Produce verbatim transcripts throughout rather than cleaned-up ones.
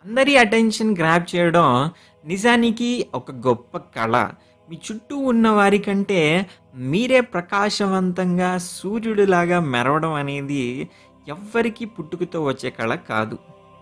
అందరి attention grab చేయడం నిజానికి ఒక గొప్ప కళ. మీ చుట్టూ ఉన్న వారి కంటే మీరే ప్రకాశవంతంగా సూర్యుడిలాగా మెరవడం అనేది ఎవ్వరికీ పుట్టుకతో వచ్చే కళ కాదు.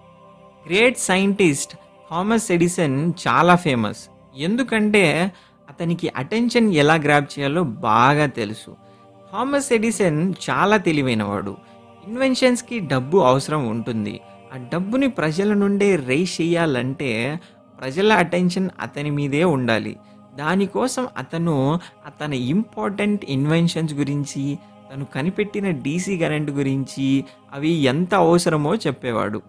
గ్రేట్ సైంటిస్ట్ థామస్ ఎడిసన్ చాలా ఫేమస్. ఎందుకంటే అతనికి అటెన్షన్ ఎలా గ్రాబ్ చేయాలో బాగా తెలుసు. థామస్ ఎడిసన్ చాలా తెలివైనవాడు. ఇన్వెన్షన్స్కి డబ్బు అవసరం ఉంటుంది. ఆ డబ్బుని ప్రజల నుండే రైజ్ చేయాలంటే ప్రజల అటెన్షన్ అతని మీదే ఉండాలి. దానికోసం అతను అతని ఇంపార్టెంట్ ఇన్వెన్షన్స్ గురించి, తను కనిపెట్టిన డీసీ కరెంట్ గురించి, అవి ఎంత అవసరమో చెప్పేవాడు.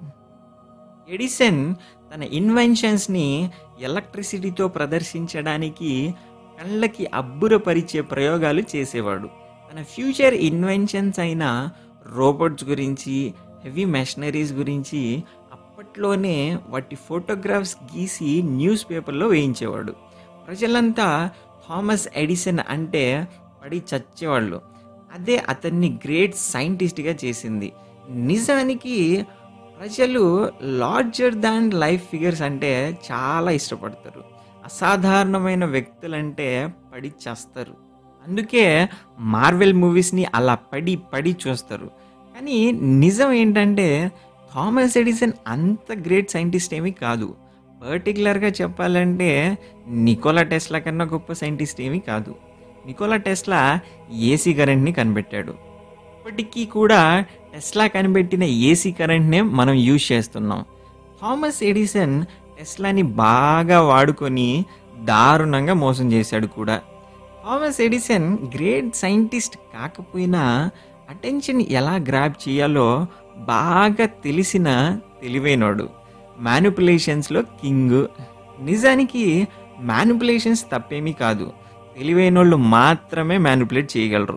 ఎడిసన్ తన ఇన్వెన్షన్స్ని ఎలక్ట్రిసిటీతో ప్రదర్శించడానికి కళ్ళకి అబ్బురపరిచే ప్రయోగాలు చేసేవాడు. తన ఫ్యూచర్ ఇన్వెన్షన్స్ అయిన రోబోట్స్ గురించి, హెవీ మెషనరీస్ గురించి అప్పట్లోనే వాటి ఫోటోగ్రాఫ్స్ గీసి న్యూస్ పేపర్లో వేయించేవాడు. ప్రజలంతా థామస్ ఎడిసన్ అంటే పడి చచ్చేవాళ్ళు. అదే అతన్ని గ్రేట్ సైంటిస్ట్గా చేసింది. నిజానికి ప్రజలు లార్జర్ దాన్ లైఫ్ ఫిగర్స్ అంటే చాలా ఇష్టపడతారు. అసాధారణమైన వ్యక్తులంటే పడి చేస్తారు. అందుకే మార్వెల్ మూవీస్ని అలా పడి పడి చూస్తారు. కానీ నిజం ఏంటంటే థామస్ ఎడిసన్ అంత గ్రేట్ సైంటిస్ట్ ఏమీ కాదు. పర్టికులర్గా చెప్పాలంటే నికోలా టెస్లా కన్నా గొప్ప సైంటిస్ట్ ఏమీ కాదు. నికోలా టెస్లా ఏసీ కరెంట్ని కనిపెట్టాడు. ఇప్పటికీ కూడా టెస్లా కనిపెట్టిన ఏసీ కరెంట్నే మనం యూజ్ చేస్తున్నాం. థామస్ ఎడిసన్ టెస్లాని బాగా వాడుకొని దారుణంగా మోసం చేశాడు కూడా. థామస్ ఎడిసన్ గ్రేట్ సైంటిస్ట్ కాకపోయినా అటెన్షన్ ఎలా గ్రాబ్ చేయాలో బాగా తెలిసిన తెలివైనోడు. మ్యానిపులేషన్స్లో కింగ్. నిజానికి మ్యానిపులేషన్స్ తప్పేమీ కాదు. తెలివైనోళ్ళు మాత్రమే మ్యానిపులేట్ చేయగలరు.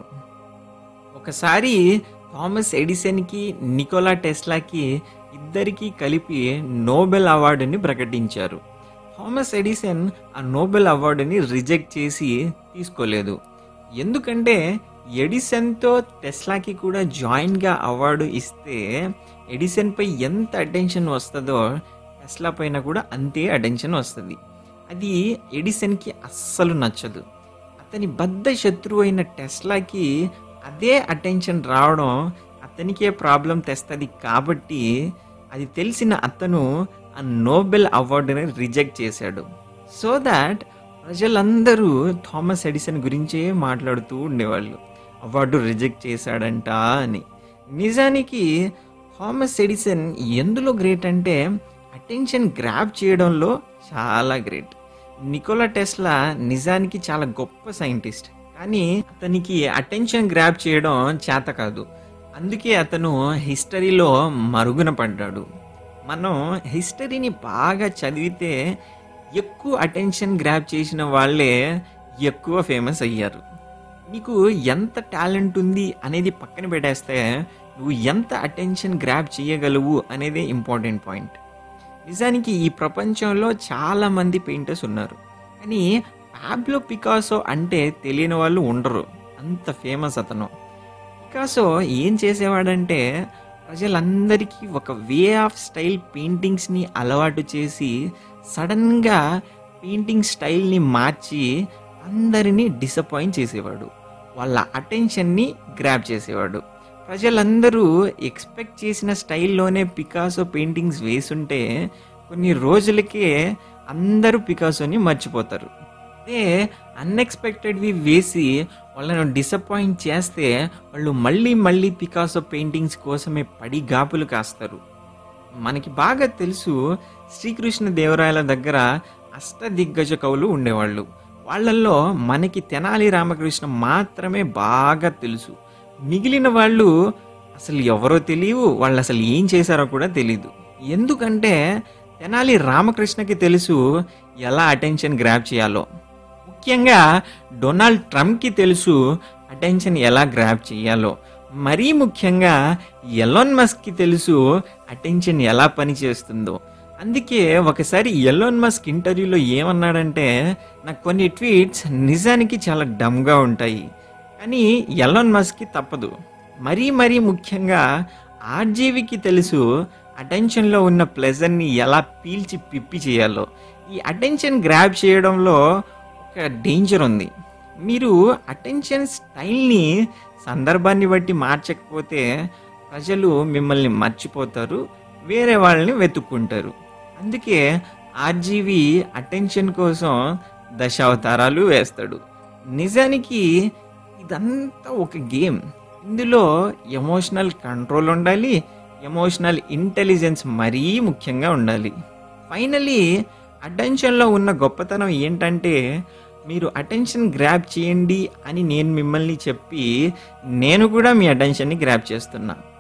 ఒకసారి థామస్ ఎడిసన్కి, నికోలా టెస్లాకి ఇద్దరికీ కలిపి నోబెల్ అవార్డుని ప్రకటించారు. థామస్ ఎడిసన్ ఆ నోబెల్ అవార్డుని రిజెక్ట్ చేసి తీసుకోలేదు. ఎందుకంటే ఎడిసన్తో టెస్లాకి కూడా జాయింట్గా అవార్డు ఇస్తే ఎడిసన్పై ఎంత అటెన్షన్ వస్తుందో టెస్లా పైన కూడా అంతే అటెన్షన్ వస్తుంది. అది ఎడిసన్కి అస్సలు నచ్చదు. అతని బద్ధ శత్రువు అయిన టెస్లాకి అదే అటెన్షన్ రావడం అతనికే ప్రాబ్లం తెస్తుంది. కాబట్టి అది తెలిసిన అతను ఆ నోబెల్ అవార్డుని రిజెక్ట్ చేశాడు. సో దాట్ ప్రజలందరూ థామస్ ఎడిసన్ గురించే మాట్లాడుతూ ఉండేవాళ్ళు, అవార్డు రిజెక్ట్ చేశాడంట అని. నిజానికి థామస్ ఎడిసన్ ఎందులో గ్రేట్ అంటే అటెన్షన్ గ్రాబ్ చేయడంలో చాలా గ్రేట్. నికోలా టెస్లా నిజానికి చాలా గొప్ప సైంటిస్ట్, కానీ అతనికి అటెన్షన్ గ్రాబ్ చేయడం చేత కాదు. అందుకే అతను హిస్టరీలో మరుగున పడ్డాడు. మనం హిస్టరీని బాగా చదివితే ఎక్కువ అటెన్షన్ గ్రాబ్ చేసిన వాళ్ళే ఎక్కువ ఫేమస్ అయ్యారు. నీకు ఎంత టాలెంట్ ఉంది అనేది పక్కన పెట్టేస్తే నువ్వు ఎంత అటెన్షన్ గ్రాబ్ చేయగలవు అనేదే ఇంపార్టెంట్ పాయింట్. నిజానికి ఈ ప్రపంచంలో చాలామంది పెయింటర్స్ ఉన్నారు, కానీ పాబ్లో పికాసో అంటే తెలియని వాళ్ళు ఉండరు. అంత ఫేమస్ అతను. పికాసో ఏం చేసేవాడంటే ప్రజలందరికీ ఒక వే ఆఫ్ స్టైల్ పెయింటింగ్స్ని అలవాటు చేసి సడన్గా పెయింటింగ్ స్టైల్ని మార్చి అందరినీ డిసప్పాయింట్ చేసేవాడు. వాళ్ళ అటెన్షన్ని గ్రాబ్ చేసేవాడు. ప్రజలందరూ ఎక్స్పెక్ట్ చేసిన స్టైల్లోనే పికాసో పెయింటింగ్స్ వేసుంటే కొన్ని రోజులకే అందరూ పికాసోని మర్చిపోతారు. అదే అన్ఎక్స్పెక్టెడ్వి వేసి వాళ్ళను డిసప్పాయింట్ చేస్తే వాళ్ళు మళ్ళీ మళ్ళీ పికాసో పెయింటింగ్స్ కోసమే పడి గాపులు కాస్తారు. మనకి బాగా తెలుసు, శ్రీకృష్ణ దేవరాయల దగ్గర అష్టదిగ్గజ కవులు ఉండేవాళ్ళు. వాళ్ళల్లో మనకి తెనాలి రామకృష్ణ మాత్రమే బాగా తెలుసు. మిగిలిన వాళ్ళు అసలు ఎవరో తెలియవు, వాళ్ళు అసలు ఏం చేశారో కూడా తెలీదు. ఎందుకంటే తెనాలి రామకృష్ణకి తెలుసు ఎలా అటెన్షన్ గ్రాబ్ చేయాలో. ముఖ్యంగా డొనాల్డ్ ట్రంప్కి తెలుసు అటెన్షన్ ఎలా గ్రాబ్ చేయాలో. మరీ ముఖ్యంగా ఎలాన్ మస్క్కి తెలుసు అటెన్షన్ ఎలా పనిచేస్తుందో. అందుకే ఒకసారి ఎలాన్ మస్క్ ఇంటర్వ్యూలో ఏమన్నాడంటే, నాకు కొన్ని ట్వీట్స్ నిజానికి చాలా డమ్గా ఉంటాయి, కానీ ఎలాన్ మస్క్కి తప్పదు. మరీ మరీ ముఖ్యంగా ఆర్జీవికి తెలుసు అటెన్షన్‌లో ఉన్న ప్లెజర్‌ని ఎలా పీల్చి పిప్పి చేయాలో. ఈ అటెన్షన్ గ్రాబ్ చేయడంలో ఒక డేంజర్ ఉంది. మీరు అటెన్షన్ స్టైల్‌ని సందర్భాన్ని బట్టి మార్చకపోతే ప్రజలు మిమ్మల్ని మర్చిపోతారు. వేరే వాళ్ళని వెతుక్కుంటారు. అందుకే ఆర్‌జీవి అటెన్షన్ కోసం దశావతారాలు వేస్తాడు. నిజానికి ఇదంతా ఒక గేమ్. ఇందులో ఎమోషనల్ కంట్రోల్ ఉండాలి. ఎమోషనల్ ఇంటెలిజెన్స్ మరీ ముఖ్యంగా ఉండాలి. ఫైనలీ అటెన్షన్‌లో ఉన్న గొప్పతనం ఏంటంటే మీరు అటెన్షన్ గ్రాబ్ చేయండి అని నేను మిమ్మల్ని చెప్పి నేను కూడా మీ అటెన్షన్‌ని గ్రాబ్ చేస్తున్నా.